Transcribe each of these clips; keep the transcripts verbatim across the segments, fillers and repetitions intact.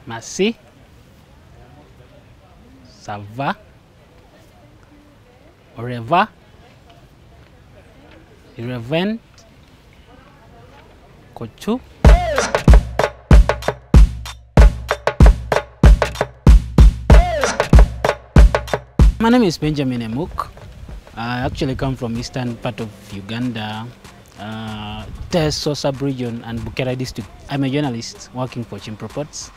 Merci. Ça va. Au revoir. Irrelevant. Kochu. My name is Benjamin Emuk. I actually come from eastern part of Uganda, uh, Teso sub-region and Bukera district. I'm a journalist working for Chimpropots.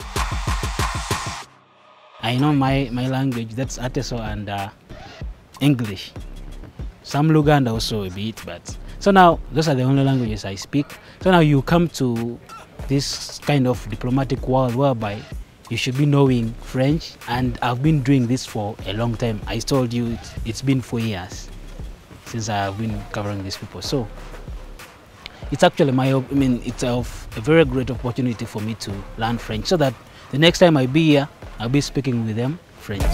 I know my, my language, that's Ateso and uh, English. Some Luganda also a bit, but so now those are the only languages I speak. So now you come to this kind of diplomatic world whereby you should be knowing French, and I've been doing this for a long time. I told you it, it's been four years since I've been covering these people. So it's actually my, I mean, it's a, a very great opportunity for me to learn French so that the next time I be here, I'll be speaking with them French.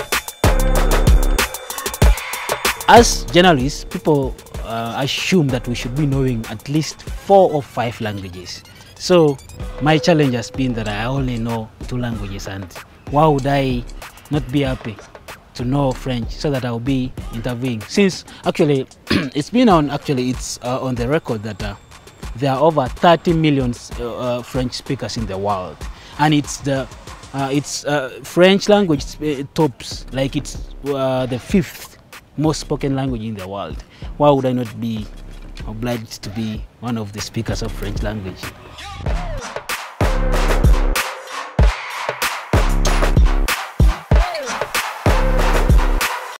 As journalists, people uh, assume that we should be knowing at least four or five languages. So my challenge has been that I only know two languages, and why would I not be happy to know French so that I'll be interviewing? Since actually it's been on, actually it's uh, on the record that uh, there are over thirty million uh, uh, French speakers in the world, and it's the uh, it's uh, French language uh, tops, like it's uh, the fifth most spoken language in the world. Why would I not be obliged to be one of the speakers of French language?